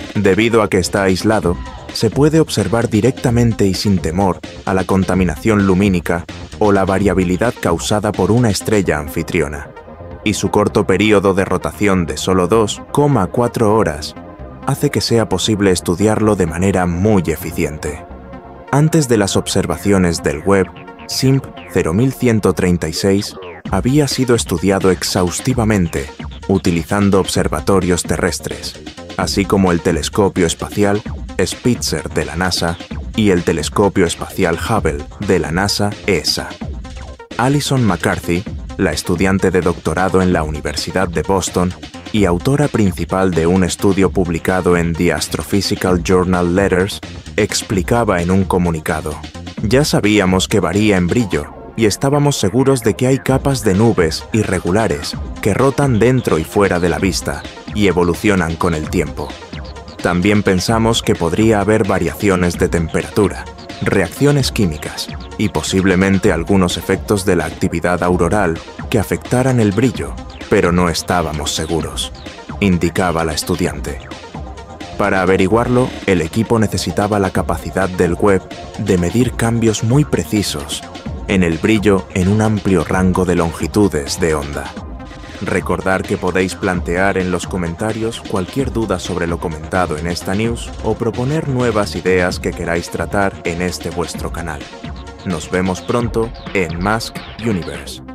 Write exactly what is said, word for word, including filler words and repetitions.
Debido a que está aislado, se puede observar directamente y sin temor a la contaminación lumínica o la variabilidad causada por una estrella anfitriona, y su corto período de rotación de solo dos coma cuatro horas hace que sea posible estudiarlo de manera muy eficiente. Antes de las observaciones del Webb, S I M P cero mil ciento treinta y seis había sido estudiado exhaustivamente utilizando observatorios terrestres, así como el telescopio espacial Spitzer de la NASA y el telescopio espacial Hubble de la NASA E S A. Alison McCarthy, la estudiante de doctorado en la Universidad de Boston y autora principal de un estudio publicado en The Astrophysical Journal Letters, explicaba en un comunicado: «Ya sabíamos que varía en brillo y estábamos seguros de que hay capas de nubes irregulares que rotan dentro y fuera de la vista y evolucionan con el tiempo. También pensamos que podría haber variaciones de temperatura, reacciones químicas y posiblemente algunos efectos de la actividad auroral que afectaran el brillo, pero no estábamos seguros», indicaba la estudiante. Para averiguarlo, el equipo necesitaba la capacidad del Webb de medir cambios muy precisos en el brillo en un amplio rango de longitudes de onda. Recordad que podéis plantear en los comentarios cualquier duda sobre lo comentado en esta news o proponer nuevas ideas que queráis tratar en este vuestro canal. Nos vemos pronto en Mask Universe.